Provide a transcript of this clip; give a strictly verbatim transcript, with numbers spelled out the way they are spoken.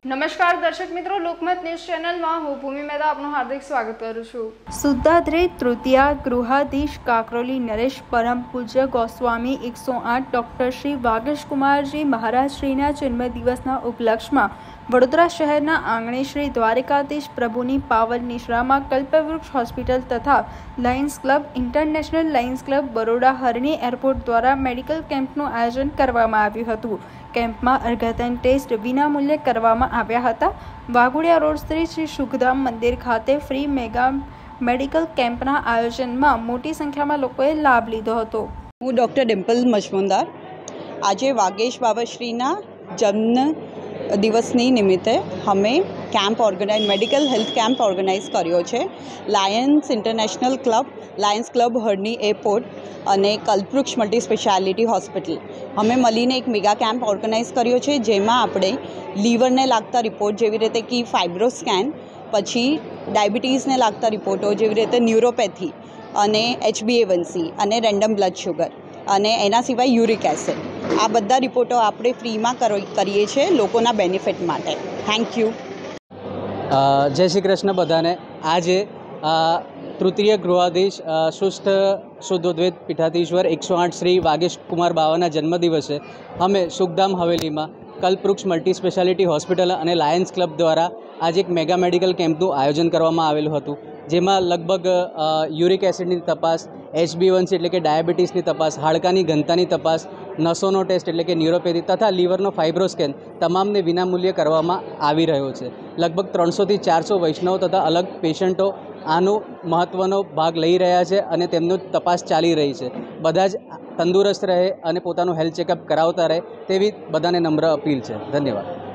નમસ્કાર દર્શક મિત્રો, લોકમત ન્યૂઝ ચેનલમાં હું ભૂમિ મહેતા આપનું હાર્દિક સ્વાગત કરું છું। શુદ્ધાત્રે તૃતીયા ગૃહાધીશ કાકરોલી નરેશ પરમ પૂજ્ય ગોસ્વામી એકસો આઠ ડૉક્ટર શ્રી વાગેશ કુમારજી મહારાજશ્રીના જન્મદિવસના ઉપલક્ષમાં વડોદરા શહેરના આંગણે શ્રી દ્વારિકાધીશ પ્રભુની પાવન નિશ્રામાં કલ્પવૃક્ષ હોસ્પિટલ તથા Lions Club International Lions Club Baroda Harni airport દ્વારા મેડિકલ કેમ્પનું આયોજન કરવામાં આવ્યું હતું। કેમ્પમાં અર્ઘતન ટેસ્ટ વિનામૂલ્યે કરવામાં આવ્યા હતા। વાઘોડિયા રોડ સ્થિત શ્રી સુખધામ મંદિર ખાતે ફ્રી મેગા મેડિકલ કેમ્પના આયોજનમાં મોટી સંખ્યામાં લોકોએ લાભ લીધો હતો। હું ડૉક્ટર ડિમ્પલ મજમુદાર આજે વાગેશ બાબાશ્રીના જન્મ દિવસની નિમિત્તે અમે camp organise medical health camp organise કર્યો છે। Lions International Club, Lions Club Harni airport અને કલ્પવૃક્ષ મલ્ટી સ્પેશિયાલિટી હોસ્પિટલ અમે મળીને એક મેગા કેમ્પ ઓર્ગેનાઇઝ કર્યો છે, જેમાં આપણે લીવરને લાગતા રિપોર્ટ જેવી રીતે કે ફાઇબ્રો સ્કેન, પછી ડાયાબિટીસને લાગતા રિપોર્ટો જેવી રીતે ન્યુરોપેથી અને એચબીએવનસી અને રેન્ડમ બ્લડ શુગર અને એના સિવાય યુરિક એસિડ, આ બધા રિપોર્ટો આપણે ફ્રીમાં કરીએ છીએ લોકોના બેનિફિટ માટે। Thank you. જય શ્રી કૃષ્ણ બધાને। આજે તૃતીય ગૃહાધીશ શુષ્ઠ શુદ્ધોદ્વૈત પીઠાધીશ્વર એકસો આઠ શ્રી વાગેશ કુમાર બાવાના જન્મદિવસે અમે સુખધામ હવેલીમાં કલ્પવૃક્ષ મલ્ટી સ્પેશિયાલિટી હોસ્પિટલ અને લાયન્સ ક્લબ દ્વારા આજે એક મેગા મેડિકલ કેમ્પનું આયોજન કરવામાં આવેલું હતું, જેમાં લગભગ યુરિક એસિડની તપાસ, એચબીવનસી એટલે કે ડાયાબિટીસની તપાસ, હાડકાની ઘનતાની તપાસ, નસોનો ટેસ્ટ એટલે કે ન્યુરોપેથી તથા લીવરનો ફાઇબ્રોસ્કેન તમામને વિનામૂલ્યે કરવામાં આવી રહ્યો છે। લગભગ ત્રણસોથી ચારસો વૈષ્ણવ તથા અલગ પેશન્ટો આનો મહત્ત્વનો ભાગ લઈ રહ્યા છે અને તેમનું તપાસ ચાલી રહી છે। બધા જ તંદુરસ્ત રહે અને પોતાનું હેલ્થ ચેકઅપ કરાવતા રહે તેવી બધાને નમ્ર અપીલ છે। ધન્યવાદ।